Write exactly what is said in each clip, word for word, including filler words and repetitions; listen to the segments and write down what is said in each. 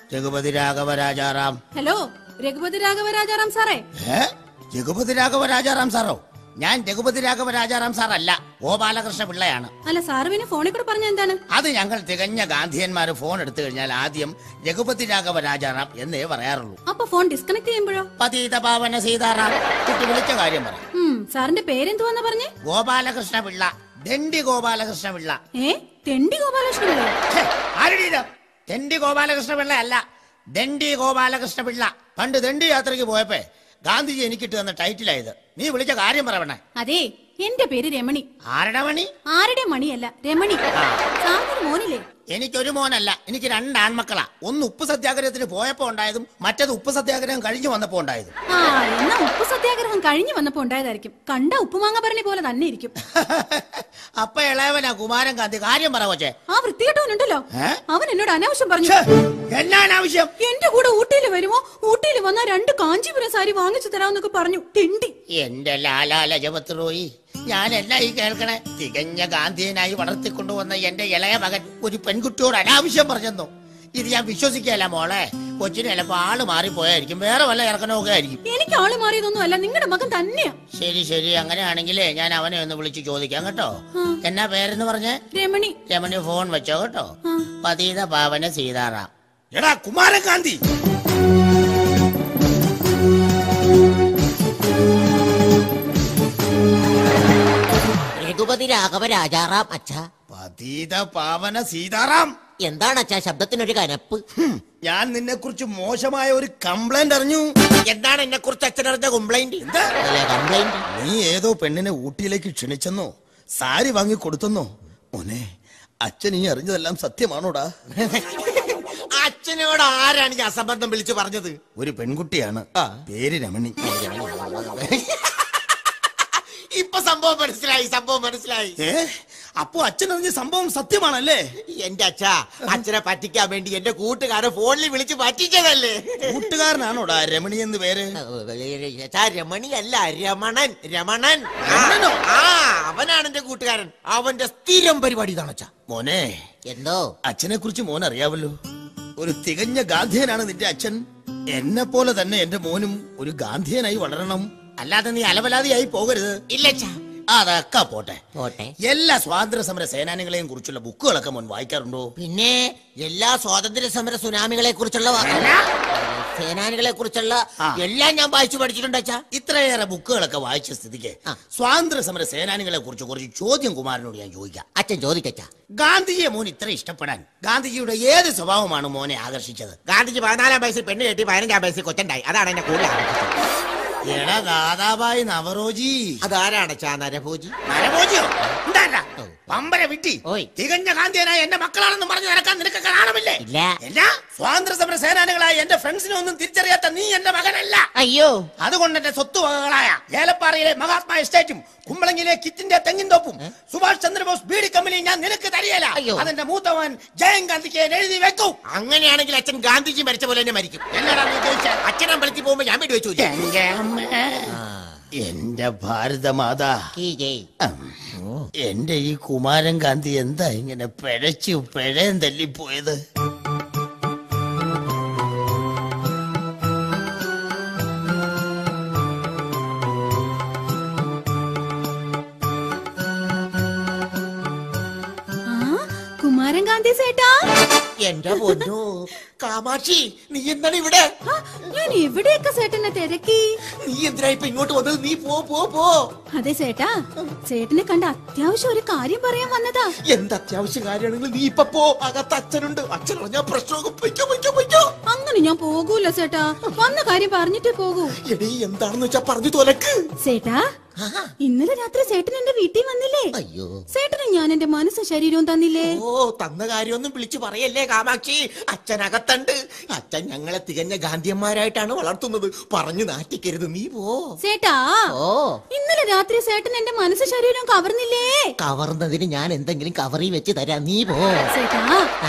Raghupati Raghava Rajaram. Hello, Raghupati Raghava Rajaram സാറേ. ഏ രഘുപതി രാഘവ രാജാറാം സാറോ? ഞാൻ രഘുപതി രാഘവ രാജാറാം സാറല്ല, ഗോപാലകൃഷ്ണ പിള്ളയാണ്. അല്ല, സാറ് പിന്നെ ഫോണിൽ കൂടെ പറഞ്ഞ എന്താണ്? അത് ഞങ്ങൾ തികഞ്ഞ ഗാന്ധിയന്മാര് ഫോൺ എടുത്തു കഴിഞ്ഞാൽ ആദ്യം രഘുപതി രാഘവ രാജാറാം എന്നേ പറയാറുള്ളൂ. അപ്പൊ ഫോൺ ഡിസ്കണക്ട് ചെയ്യുമ്പോഴോ? പതീത പാവന സീതാറാം. കുട്ടി വിളിച്ച കാര്യം പറ. സാറിന്റെ പേരെന്തുവാന്ന് പറഞ്ഞേ? ഗോപാലകൃഷ്ണ പിള്ള, ദണ്ഡി ഗോപാലകൃഷ്ണ പിള്ള. ഏ തെണ്ടി ഗോപാലകൃഷ്ണ പിള്ള? ആരുടെ തെണ്ടി ഗോപാലകൃഷ്ണ പിള്ള അല്ല, ദണ്ഡി ഗോപാലകൃഷ്ണ പിള്ള. പണ്ട് ദണ്ഡി യാത്രയ്ക്ക് പോയപ്പോ ഗാന്ധിജി എനിക്കിട്ട് തന്ന ടൈറ്റിലായത്. നീ വിളിച്ച കാര്യം പറയണേ. അതെ, എന്റെ പേര് രമണി. ആരുടെ മണി? ആരുടെ മണിയല്ല, രമണി. സാറിന് മോനില്ലേ? എനിക്കൊരു മോനല്ല, എനിക്ക് രണ്ട് ആൺമക്കളാ. ഒന്ന് ഉപ്പ് സത്യാഗ്രഹത്തിന് പോയപ്പോ ഉണ്ടായതും മറ്റേത് ഉപ്പ് സത്യാഗ്രഹം കഴിഞ്ഞു വന്നപ്പോ ഉണ്ടായതും. ആ എന്നാ ഉപ്പ് സത്യാഗ്രഹം കഴിഞ്ഞു വന്നപ്പോ ഉണ്ടായതായിരിക്കും. കണ്ട ഉപ്പുമാങ്ങ പറഞ്ഞ പോലെ തന്നെ ഇരിക്കും. അപ്പൊ ഇളയവനാ കുമാരൻ ഗാന്ധി. കാര്യം പറ കൊച്ചേ. ആ വൃത്തികെട്ടവനുണ്ടല്ലോ, അവൻ എന്നോട് അനാവശ്യം പറഞ്ഞു. എന്നാ അനാവശ്യം? എന്റെ കൂടെ ഊട്ടിയിൽ വരുമോ, ഊട്ടിയിൽ വന്നാ രണ്ട് കാഞ്ചീപുരം സാരി വാങ്ങിച്ചു തരാമെന്നൊക്കെ പറഞ്ഞു. തെണ്ടി. എന്റെ ലാലാല ജപത്രോയി, ഞാനല്ല ഈ കേൾക്കണേ. തികഞ്ഞ ഗാന്ധിയനായി വളർത്തിക്കൊണ്ടുവന്ന എന്റെ ഇളയ മകൻ ഒരു പെൺകുട്ടിയോട് അനാവശ്യം പറഞ്ഞെന്നോ? ഇത് ഞാൻ വിശ്വസിക്കല്ല മോളെ. കൊച്ചിന് ചിലപ്പോ ആള് മാറിപ്പോയായിരിക്കും, വേറെ വല്ല ഇറക്കണമൊക്കെ ആയിരിക്കും. എനിക്ക് ആള് മാറിയതൊന്നും അല്ല, നിങ്ങളുടെ മകൻ തന്നെയാ. ശരി ശരി, അങ്ങനെയാണെങ്കിലേ ഞാൻ അവനെ ഒന്ന് വിളിച്ച് ചോദിക്കാം കേട്ടോ. എന്നാ പേരെന്ന് പറഞ്ഞേ? രമണി. രമണി ഫോൺ വെച്ചോ കേട്ടോ. പതീത പാവന സീതാറാം. എടാ കുമാരൻ ഗാന്ധി. രഘുപതി രാഘവ രാജാറാം. അച്ഛാ. പതീത പാവന സീതാറാം. എന്താണ് അച്ഛാ ശബ്ദത്തിനൊരു കനപ്പ്? ഞാൻ നിന്നെ കുറിച്ച് മോശമായ ഒരു കംപ്ലൈന്റ് അറിഞ്ഞു. എന്താണ് എന്നെ കുറിച്ച് അച്ഛനറിഞ്ഞ കംപ്ലൈന്റ്? കംപ്ലൈന്റ്? നീ ഏതോ പെണ്ണിനെ ഊട്ടിയിലേക്ക് ക്ഷണിച്ചെന്നോ, സാരി വാങ്ങി കൊടുത്തെന്നോ? മോനെ, അച്ഛൻ ഈ അറിഞ്ഞതെല്ലാം സത്യമാണോടാ? അച്ഛനോട് ആരാണ് ഈ അസംബന്ധം വിളിച്ചു പറഞ്ഞത്? ഒരു പെൺകുട്ടിയാണ്, പേര് രമണി. ഇപ്പൊ സംഭവം മനസ്സിലായി, സംഭവം മനസ്സിലായി. ഏ അപ്പൊ അച്ഛൻ അറിഞ്ഞ സംഭവം സത്യമാണല്ലേ? എന്റെ അച്ഛാ, അച്ഛനെ പറ്റിക്കാൻ വേണ്ടി എന്റെ കൂട്ടുകാരൻ ഫോണിൽ വിളിച്ച് പറ്റിച്ചതല്ലേ? കൂട്ടുകാരനാണോടാ രമണി എന്ന് പേര്? രമണി അല്ല, രമണൻ. രമണൻ ആ അവനാണ് എന്റെ കൂട്ടുകാരൻ. അവന്റെ സ്ഥിരം പരിപാടി ഇതാണ് അച്ഛാ. മോനെ, എന്തോ? അച്ഛനെ കുറിച്ച് മോൻ അറിയാവല്ലോ. ഒരു തികഞ്ഞ ഗാന്ധിയനാണ് നിന്റെ അച്ഛൻ. എന്നെ പോലെ തന്നെ എന്റെ മോനും ഒരു ഗാന്ധിയനായി വളരണം. അല്ലാതെ നീ അലവലാതിയായി പോകരുത്. ഇല്ല അച്ഛാ. അതൊക്കെ പോട്ടെ പോട്ടെ. എല്ലാ സ്വാതന്ത്ര്യ സമര സേനാനികളെയും കുറിച്ചുള്ള ബുക്കുകളൊക്കെ മോൻ വായിക്കാറുണ്ടോ? പിന്നെ എല്ലാ സ്വാതന്ത്ര്യ സമര സുനാമികളെ കുറിച്ചുള്ള സേനാനികളെ കുറിച്ചുള്ള എല്ലാം ഞാൻ വായിച്ചു പഠിച്ചിട്ടുണ്ട് അച്ഛാ. ഇത്രയേറെ ബുക്കുകളൊക്കെ വായിച്ച സ്ഥിതിക്ക് സ്വാതന്ത്ര്യ സമര സേനാനികളെ കുറിച്ച് കുറച്ച് ചോദ്യം കുമാരനോട് ഞാൻ ചോദിക്കാം. അച്ഛൻ ചോദിക്കച്ചാ. ഗാന്ധിജിയെ മോൻ ഇത്ര ഇഷ്ടപ്പെടാൻ ഗാന്ധിജിയുടെ ഏത് സ്വഭാവമാണ് മോനെ ആകർഷിച്ചത്? ഗാന്ധിജി പതിനാലാം വയസ്സിൽ പെണ്ണ് കെട്ടി പതിനഞ്ചാം വയസ്സിൽ കൊച്ചുണ്ടായി. അതാണ് എന്നെ കൂടുതൽ ആകർഷിച്ചത്. എടാ ദാദാബായി നവറോജി. അതാരാണ് ചാ നരഭോജി? നരഭോജിയോ? പമ്പര വിട്ടി തികഞ്ഞ ഗാന്ധിയനായ എന്റെ മക്കളാണെന്ന് പറഞ്ഞു നടക്കാൻ നിനക്ക് കാണാമില്ലേ? ഇല്ല. സ്വാതന്ത്ര്യ സമര സേനാനികളായ എന്റെ ഫ്രണ്ട്സിനെ ഒന്നും തിരിച്ചറിയാത്ത നീ എന്റെ മകനല്ല. അയ്യോ. അതുകൊണ്ട് എന്റെ സ്വത്തുവകകളായ ഏലപ്പാറയിലെ മഹാത്മാ എസ്റ്റേറ്റും കുമ്പളങ്ങിലെ കിറ്റിന്റെ തെങ്ങിൻ തോപ്പും സുഭാഷ് ചന്ദ്രബോസ് ബീഡി കമ്പനിയും ഞാൻ നിനക്ക് തരികയില്ല. അതെന്റെ മൂത്തവൻ ജയൻ ഗാന്ധിക്ക് എഴുതി വെക്കും. അങ്ങനെയാണെങ്കിൽ അച്ഛൻ ഗാന്ധിജി മരിച്ച പോലെ തന്നെ മരിക്കും. എന്നടാ നീ ചോദിച്ചാൽ? അച്ഛൻ അമ്പലത്തിൽ പോകുമ്പോ ഞാൻ വേണ്ടി വെച്ചു. എന്റെ ഭാരതമാതാ, എന്റെ ഈ കുമാരൻ ഗാന്ധി എന്താ ഇങ്ങനെ പിഴച്ചു പിഴയും തല്ലിപ്പോയത്? കുമാരൻ ഗാന്ധി സേട്ടാ. എന്റെ പൊന്നോ കാമാക്ഷി, നീ എന്താണ് ഇവിടെ? ഞാൻ എവിടെയൊക്കെ ചേട്ടനെ തിരക്കി. നീ എന്തിനാ ഇപ്പൊ ഇങ്ങോട്ട് വന്നത്? നീ പോ പോ പോ. അതെ ചേട്ടാ, ചേട്ടനെ കണ്ട അത്യാവശ്യം ഒരു കാര്യം പറയാൻ വന്നതാ. എന്ത് അത്യാവശ്യ കാര്യമാണെങ്കിലും നീ ഇപ്പൊ പോ. അകത്ത് അച്ഛനുണ്ട്. അച്ഛൻ പറഞ്ഞാ പ്രശ്നമൊക്കെ പൊയ്ക്കോ പൊയ്ക്കോ പൊയ്ക്കോ. അങ്ങനെ ഞാൻ പോകൂല ചേട്ടാ, വന്ന കാര്യം പറഞ്ഞിട്ടേ പോകൂ. എടീ എന്താണെന്ന് വെച്ചാ പറഞ്ഞു തോലക്ക്. ചേട്ടാ, ഇന്നലെ രാത്രി ചേട്ടൻ എന്റെ വീട്ടിൽ വന്നില്ലേ? അയ്യോ, ചേട്ടന് ഞാൻ എന്റെ മനസ്സും ശരീരവും തന്നില്ലേ? ഓ, തന്ന കാര്യമൊന്നും വിളിച്ചു പറയല്ലേ കാമാക്ഷി. അച്ഛനകത്തുണ്ട്. അച്ഛൻ ഞങ്ങളെ തികഞ്ഞ ഗാന്ധിയന്മാരായിട്ടാണ് വളർത്തുന്നത്. പറഞ്ഞു നാറ്റിക്കരുത്. നീ പോ ചേട്ടാ. ഓ, ഇന്നലെ രാത്രി ചേട്ടൻ എന്റെ മനസ്സും ശരീരവും കവർന്നില്ലേ? കവർന്നതിന് ഞാൻ എന്തെങ്കിലും കവറി വെച്ച് തരാം. നീ പോ ചേട്ടാ.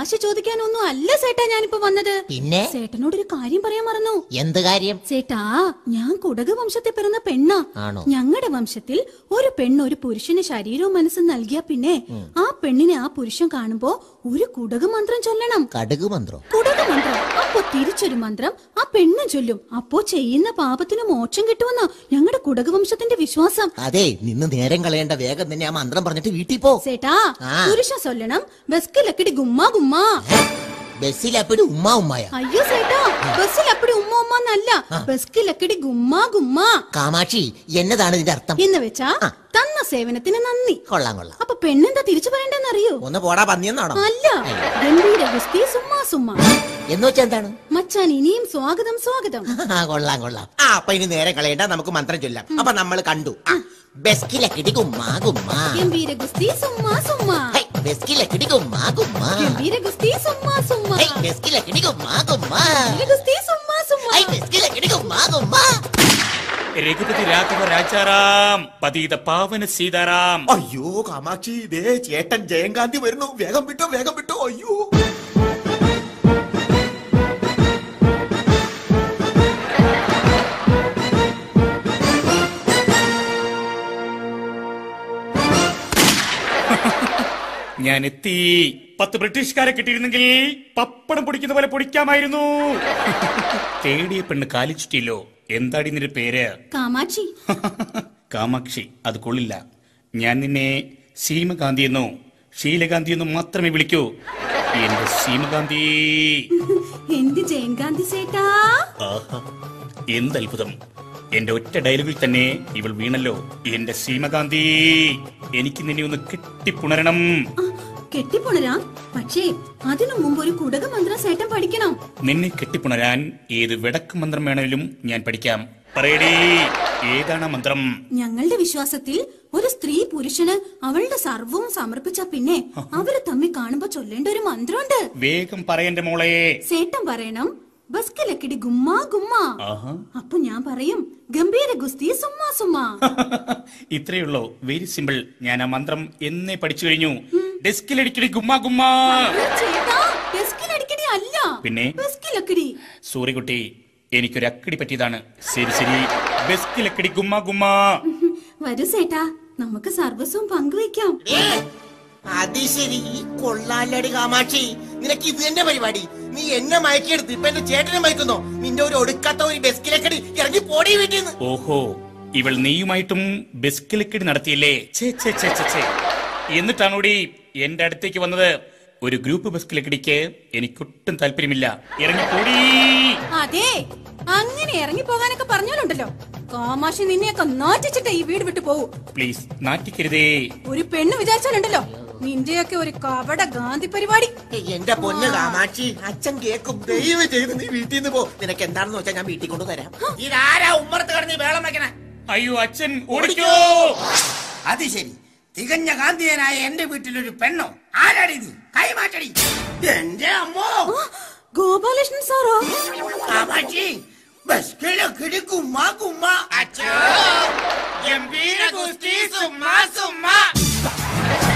കാശ് ചോദിക്കാനൊന്നും അല്ല സേട്ടാ ഞാനിപ്പോ വന്നത്. പിന്നെ സേട്ടനോടൊരു കാര്യം പറയാൻ മറന്നു. എന്ത് കാര്യം? സേട്ടാ, ഞാൻ കുടക വംശത്തിൽ പിറന്ന പെണ്ണാ. ആണോ? ഞങ്ങളുടെ വംശത്തിൽ ഒരു പെണ്ണ് ഒരു പുരുഷന് ശരീരവും മനസ്സും നൽകിയ പിന്നെ ആ പെണ്ണിനെ ആ പുരുഷൻ കാണുമ്പോ ഒരു കുടക മന്ത്രം ചൊല്ലണം. കടുക് മന്ത്രം? കുടക മന്ത്രം. അപ്പൊ തിരിച്ചൊരു മന്ത്രം ആ പെണ്ണും ചൊല്ലും. അപ്പോ ചെയ്യുന്ന പാപത്തിന് മോക്ഷം കിട്ടുമെന്നാ ഞങ്ങളുടെ കുടക വംശത്തിന്റെ വിശ്വാസം. അതെ, നിന്ന് നേരം കളയേണ്ട, വേഗം തന്നെ ആ മന്ത്രം പറഞ്ഞിട്ട് വീട്ടിൽ പോ. സേട്ടാ, പുരുഷൻ ചൊല്ലണം ബസ്കിലക്കിടി ഗുമ്മാ ഗുമ്മാ. ബസ്സിലപ്പടി ഉമ്മാ ഉമ്മായ? അയ്യോ സേട്ടാ, ബസ്സിലപ്പടി ഉമ്മ ഉമ്മ എന്നല്ല, ബസ്കിലക്കിടി ഗുമ്മാ ഗുമ്മാ. കാമാക്ഷി, എന്നതാണ് ഇതിന്റെ അർത്ഥം? എന്ന് വെച്ചാ തന്ന സേവനത്തിന് നന്ദി. കൊള്ളാം കൊള്ളാം. അപ്പൊ പെണ്ണെന്താ തിരിച്ചു പറയണ്ടെന്നറിയോ? ഒന്ന് പോടാ പന്നിയെന്നാണോ? അല്ല, ഗംഭീര ഗുസ്തി സുമ്മാ സുമ്മാ. എന്ന് വെച്ചാ എന്താണ്? മച്ചാൻ ഇനിയും സ്വാഗതം സ്വാഗതം. കൊള്ളാം കൊള്ളാം. ആ, അപ്പൊ ഇനി നേരെ കളയണ്ട, നമുക്ക് മന്ത്രം ചൊല്ലാം. അപ്പൊ നമ്മൾ കണ്ടു. ബെസ്കിലക്കിടി ഗുമ്മാ ഗുമ്മാ. ഗംഭീര ഗുസ്തി സുമ്മാ സുമ്മാ. ബെസ്കിലക്കിടി ഗുമ്മാ ഗുമ്മാ. ഗംഭീര ഗുസ്തി സുമ്മാ സുമ്മാ. ബെസ്കിലക്കിടി ഗുമ്മാ ഗുമ്മാ. ഗുസ്തി സുമ്മാ സുമ്മാ. ബെസ്കിലക്കിടി ഗുമ്മാ ഗുമ്മാ. രഘുപതി രാഘവ രാജാറാം, പതിത പാവന സീതാറാം. അയ്യോ കാമാക്ഷി, ഇതേ ചേട്ടൻ ജയകാന്തി വരുന്നു. വേഗം വിട്ടോ, വേഗം വിട്ടോ. അയ്യോ, ഞാൻ എത്തി. പത്ത് ബ്രിട്ടീഷുകാരെ കിട്ടിയിരുന്നെങ്കിൽ പപ്പടം പൊടിക്കുന്ന പോലെ പൊടിക്കാമായിരുന്നു. തേടിയ പെണ്ണ് കാലിച്ചിട്ടില്ലോ. എന്താടി നിന്റെ പേര്? കാമാക്ഷി. കാമാക്ഷി, അത് കൊള്ളില്ല. ഞാൻ നിന്നെ സീമകാന്തി എന്നോ ശീലകാന്തി എന്നോ മാത്രമേ വിളിക്കൂ. എന്റെ സീമകാന്തി. എന്ത് ജയൻകാന്തി സേട്ടാ? എന്തത്ഭുതം! എന്റെ ഒറ്റ ഡയലോഗിൽ തന്നെ ഇവൾ വീണല്ലോ. എന്റെ സീമകാന്തി, എനിക്ക് നിന്നെ ഒന്ന് കെട്ടിപ്പുണരണം. കെട്ടിപ്പുണരാം, പക്ഷേ അതിനു മുമ്പ് ഒരു കുടക മന്ത്രം സേട്ടൻ പഠിക്കണം. നിന്നെ കെട്ടിപ്പുണരാൻ ഏത് വിടക്ക് മന്ത്രം വേണമെങ്കിലും ഞാൻ പഠിക്കാം. പറയടേ, ഏതാണ് മന്ത്രം? ഞങ്ങളുടെ വിശ്വാസത്തിൽ ഒരു സ്ത്രീ പുരുഷന് അവളുടെ സർവവും സമർപ്പിച്ച പിന്നെ അവര് തമ്മിൽ കാണുമ്പോ ചൊല്ലേണ്ട ഒരു മന്ത്രമുണ്ട്. വേഗം പറയന്റെ മോളെ. സേട്ടൻ പറയണം ബസ്കിലക്കിടി ഗുമ്മാ ഗുമ്മാ. അപ്പൊ ഞാൻ പറയും ഗംഭീര ഗുസ്തി സുമ്മാ സുമ്മാ. ഇത്രയുള്ളൂ, വെരി സിമ്പിൾ. ഞാൻ ആ മന്ത്രം എന്നേ പഠിച്ചു കഴിഞ്ഞു. ഡെസ്കിലടിക്കടി ഗുമ്മാ ഗുമ്മാ. ഡെസ്കിലടിക്കടി അല്ല, പിന്നെ ബസ്കിലക്കിടി. സോറി കുട്ടി, എനിക്കൊരു അക്കടി പറ്റിയതാണ്. ശരി ശരി, ബെസ്കിലക്കടി ഗുമ്മാ ഗുമ്മാ. വരൂ സേട്ടാ, നമുക്ക് സർവസ്വം പങ്കുവെക്കാം. അത് ശരി, കൊള്ളാലടി കാമാക്ഷി. നിനക്ക് ഇത് തന്നെ പരിപാടി. നീ എന്നെ മയക്കിയെടുത്ത് ഇപ്പൊ എന്റെ ചേട്ടനെ മയക്കുന്നോ? നിന്റെ ഒരു ഒടുക്കാത്ത ഒരു ബെസ്കിലക്കടി ഇറങ്ങി പോടി വീട്ടിൽ നിന്ന്. ഓഹോ, ഇവൾ നീയുമായിട്ടും ബെസ്കിലക്കടി നടത്തിയില്ലേ? എന്നിട്ടാണോടി എന്റെ അടുത്തേക്ക് വന്നത്? ഒരു ഗ്രൂപ്പ് ബസ്കിലക്കടിക്ക് എനിക്കൊട്ടും താല്പര്യമില്ല. ഇറങ്ങിപ്പോടി. അതെ, അങ്ങനെ ഇറങ്ങി പോകാനൊക്കെ പറഞ്ഞാലുണ്ടല്ലോ, കാമാക്ഷി നിന്നെയൊക്കെ നാറ്റിച്ചിട്ട് ഈ വീട് വിട്ടു പോകൂ. പ്ലീസ്, നാറ്റിക്കരുതേ. ഒരു പെണ്ണ് വിചാരിച്ചാലുണ്ടല്ലോ നിന്റെയൊക്കെ ഒരു കപട ഗാന്ധി പരിപാടി. എന്റെ പൊന്ന് കാമാക്ഷി, അച്ഛൻ കേക്കും. ദയവ് ചെയ്ത് നീ വീട്ടിൽ നിന്ന് പോ. നിനക്ക് എന്താണെന്ന് വെച്ചാൽ ഞാൻ വീട്ടിൽ കൊണ്ട് തരാം. ഇതാരാ ഉമ്മറത്ത് കിടന്ന് വേളം വെക്കണേ? അയ്യോ അച്ഛൻ, ഓടിക്കോ. അത് ശരി, തികഞ്ഞ ഗാന്ധിയനായ എന്റെ വീട്ടിലൊരു പെണ്ണോ? ആരാടി നീ? കൈമാറ്റടി. എന്റെ അമ്മോ, ഗോപാലകൃഷ്ണൻ സാറോ? കാമാക്ഷി, ബസ്കിലക്കിടി ഗുമ്മാ ഗുമ്മാ. അച്ഛോ, ഗംഭീര ഗുസ്തി സുമ്മാ സുമ്മാ.